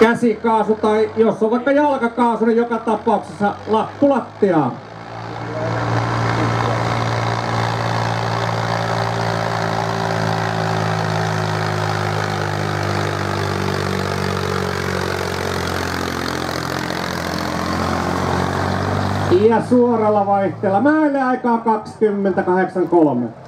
käsikaasu tai jos on vaikka jalkakaasu, niin joka tapauksessa lappu lattiaan. Ja suoralla vaihteella mäelle aikaa 20.83.